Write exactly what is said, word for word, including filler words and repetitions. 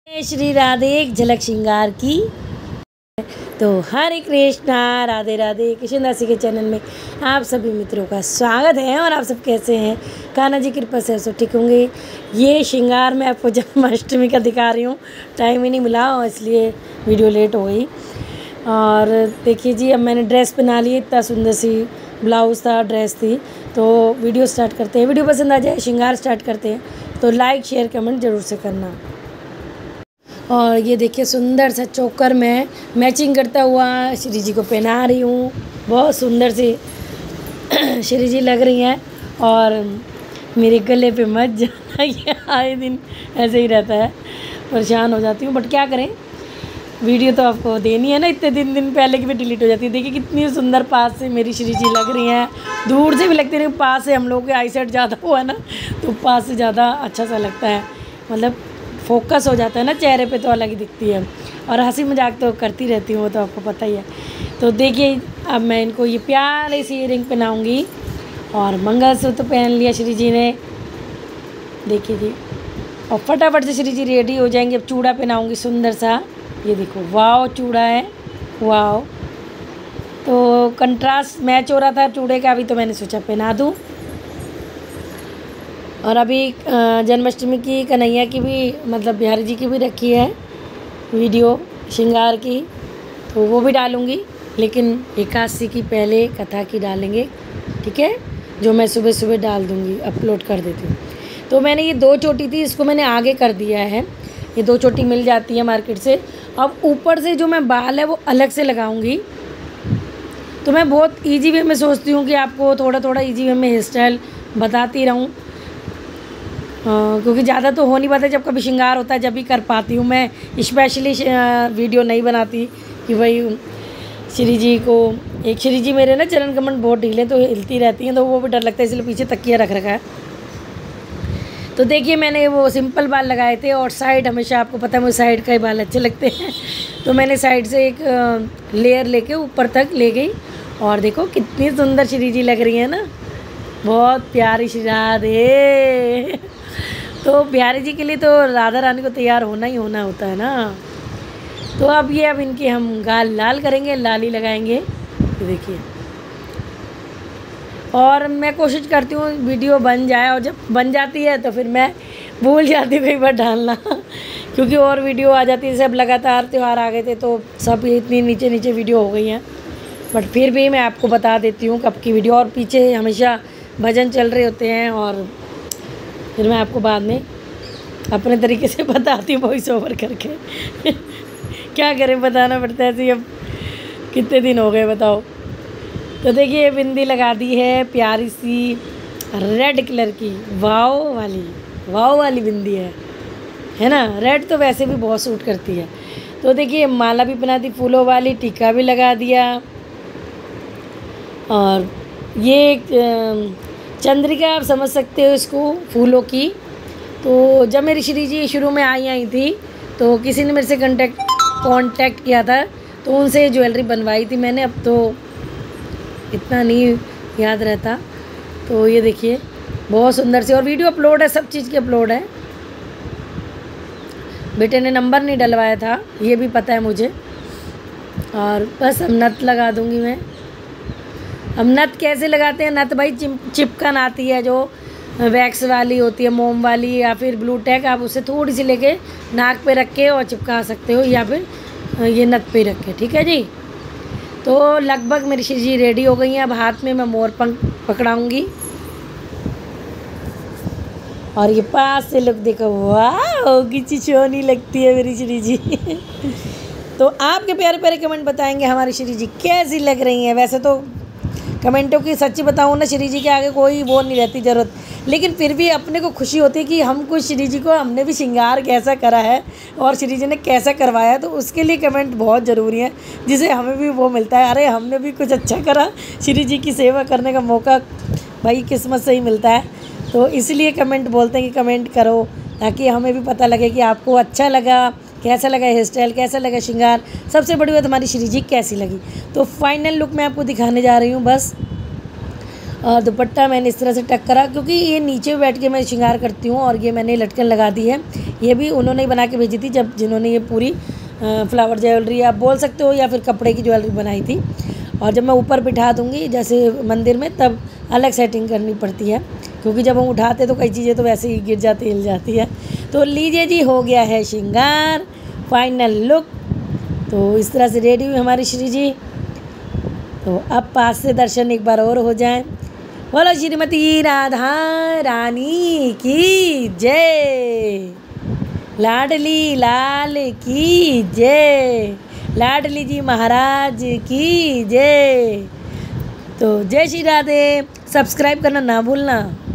जय श्री राधे। एक झलक श्रृंगार की। तो हरे कृष्णा, राधे राधे। कृष्ण दासी के चैनल में आप सभी मित्रों का स्वागत है। और आप सब कैसे हैं? कान्हा जी की कृपा से सब ठीक होंगे। ये श्रृंगार मैं आपको जन्माष्टमी का दिखा रही हूँ, टाइम ही नहीं मिला और इसलिए वीडियो लेट हो गई। और देखिए जी, अब मैंने ड्रेस पहना ली, इतना सुंदर सी ब्लाउज़ था, ड्रेस थी। तो वीडियो स्टार्ट करते हैं। वीडियो पसंद आ जाए, श्रृंगार स्टार्ट करते हैं, तो लाइक शेयर कमेंट ज़रूर से करना। और ये देखिए सुंदर सा चोकर में मैचिंग करता हुआ श्री जी को पहना रही हूँ। बहुत सुंदर सी श्री जी लग रही हैं। और मेरे गले पे मत जाना, ये आए दिन ऐसे ही रहता है, परेशान हो जाती हूँ। बट क्या करें, वीडियो तो आपको देनी है ना। इतने दिन दिन पहले की भी डिलीट हो जाती है। देखिए कितनी सुंदर पास से मेरी श्री जी लग रही हैं। दूर से भी लगती है, पास से हम लोग के आई सेट ज़्यादा हुआ है ना, तो पास से ज़्यादा अच्छा सा लगता है। मतलब फोकस हो जाता है ना चेहरे पे, तो अलग ही दिखती है। और हंसी मजाक तो करती रहती हूँ, वो तो आपको पता ही है। तो देखिए अब मैं इनको ये प्यारे सी इयररिंग पहनाऊँगी। और मंगलसूत्र पहन लिया श्री जी ने, देखिए जी। और फटाफट से श्री जी रेडी हो जाएंगे। अब चूड़ा पहनाऊँगी सुंदर सा, ये देखो वाव चूड़ा है, वाव। तो कंट्रास्ट मैच हो रहा था चूड़े का, अभी तो मैंने सोचा पहना दूँ। और अभी जन्माष्टमी की कन्हैया की भी, मतलब बिहारी जी की भी रखी है वीडियो श्रृंगार की, तो वो भी डालूँगी। लेकिन एकादशी की पहले कथा की डालेंगे, ठीक है, जो मैं सुबह सुबह डाल दूँगी, अपलोड कर देती हूँ। तो मैंने ये दो चोटी थी, इसको मैंने आगे कर दिया है। ये दो चोटी मिल जाती है मार्केट से। अब ऊपर से जो मैं बाल है वो अलग से लगाऊंगी। तो मैं बहुत इजी वे में सोचती हूँ कि आपको थोड़ा थोड़ा इजी वे में हेयर स्टाइल बताती रहूँ, क्योंकि ज़्यादा तो हो नहीं पाता। जब कभी श्रृंगार होता है जब भी कर पाती हूँ मैं। स्पेशली वीडियो नहीं बनाती कि भाई श्री जी को, एक श्री जी मेरे ना चरण कमर बहुत ढीले तो हिलती रहती हैं, तो वो भी डर लगता है, इसलिए पीछे तकिया रख रखा है। तो देखिए मैंने वो सिंपल बाल लगाए थे। और साइड, हमेशा आपको पता है मुझे साइड का ही बाल अच्छे लगते हैं, तो मैंने साइड से एक लेयर लेके ऊपर तक ले गई। और देखो कितनी सुंदर श्री जी लग रही है ना, बहुत प्यारी श्री राधे। तो बिहारी जी के लिए तो राधा रानी को तैयार होना ही होना होता है ना। तो अब ये अब इनके हम गाल लाल करेंगे, लाली लगाएंगे, ये देखिए। और मैं कोशिश करती हूँ वीडियो बन जाए, और जब बन जाती है तो फिर मैं भूल जाती हूँ कई बार डालना, क्योंकि और वीडियो आ जाती है। सब लगातार त्यौहार आ गए थे तो सब इतनी नीचे नीचे वीडियो हो गई हैं। बट फिर भी मैं आपको बता देती हूँ कब की वीडियो। और पीछे हमेशा भजन चल रहे होते हैं, और फिर मैं आपको बाद में अपने तरीके से बताती हूँ वॉइस ओवर करके। क्या करें, बताना पड़ता है। ऐसे अब कितने दिन हो गए बताओ। तो देखिए बिंदी लगा दी है प्यारी सी रेड कलर की, वाव वाली, वाव वाली बिंदी है है ना। रेड तो वैसे भी बहुत सूट करती है। तो देखिए माला भी बना दी फूलों वाली, टीका भी लगा दिया। और ये चंद्रिका आप समझ सकते हो इसको, फूलों की। तो जब मेरी श्री जी शुरू में आई आई थी तो किसी ने मेरे से कांटेक्ट कांटेक्ट किया था, तो उनसे ज्वेलरी बनवाई थी मैंने। अब तो इतना नहीं याद रहता। तो ये देखिए बहुत सुंदर सी, और वीडियो अपलोड है, सब चीज़ की अपलोड है। बेटे ने नंबर नहीं डलवाया था, ये भी पता है मुझे। और बस अब नथ लगा दूंगी मैं। अब नथ कैसे लगाते हैं? नथ भाई चिप चिपकन आती है जो वैक्स वाली होती है, मोम वाली, या फिर ब्लू टैग, आप उसे थोड़ी सी लेके नाक पे रख के और चिपका सकते हो, या फिर ये नथ पे रख के, ठीक है जी। तो लगभग मेरी श्री जी रेडी हो गई हैं। अब हाथ में मैं मोर पंख पकड़ाऊँगी। और ये पास से लुक देखो, वाह कितनी सोनी लगती है मेरी श्री जी। तो आपके प्यारे प्यारे कमेंट बताएंगे हमारी श्री जी कैसी लग रही हैं। वैसे तो कमेंटों की सच्ची बताऊँ ना, श्री जी के आगे कोई वो नहीं रहती ज़रूरत, लेकिन फिर भी अपने को खुशी होती है कि हम कुछ श्री जी को, हमने भी श्रृंगार कैसा करा है और श्री जी ने कैसा करवाया। तो उसके लिए कमेंट बहुत ज़रूरी है, जिसे हमें भी वो मिलता है, अरे हमने भी कुछ अच्छा करा, श्री जी की सेवा करने का मौका भाई किस्मत से ही मिलता है। तो इसलिए कमेंट बोलते हैं कि कमेंट करो, ताकि हमें भी पता लगे कि आपको अच्छा लगा, कैसा लगा हेयर स्टाइल, कैसा लगा श्रृंगार। सबसे बड़ी बात हमारी श्री जी कैसी लगी। तो फाइनल लुक मैं आपको दिखाने जा रही हूँ बस। और दुपट्टा मैंने इस तरह से टक करा, क्योंकि ये नीचे बैठ के मैं श्रृंगार करती हूँ। और ये मैंने लटकन लगा दी है, ये भी उन्होंने ही बना के भेजी थी, जब जिन्होंने ये पूरी फ्लावर ज्वेलरी आप बोल सकते हो या फिर कपड़े की ज्वेलरी बनाई थी। और जब मैं ऊपर बिठा दूँगी जैसे मंदिर में, तब अलग सेटिंग करनी पड़ती है, क्योंकि जब हम उठाते तो कई चीज़ें तो वैसे ही गिर जाती हिल जाती है। तो लीजिए जी, हो गया है श्रृंगार, फाइनल लुक। तो इस तरह से रेडी हुई हमारी श्री जी। तो अब पास से दर्शन एक बार और हो जाए। बोलो श्रीमती राधा रानी की जय, लाडली लाल की जय, लाडली जी महाराज की जय। तो जय श्री राधे। सब्सक्राइब करना ना भूलना।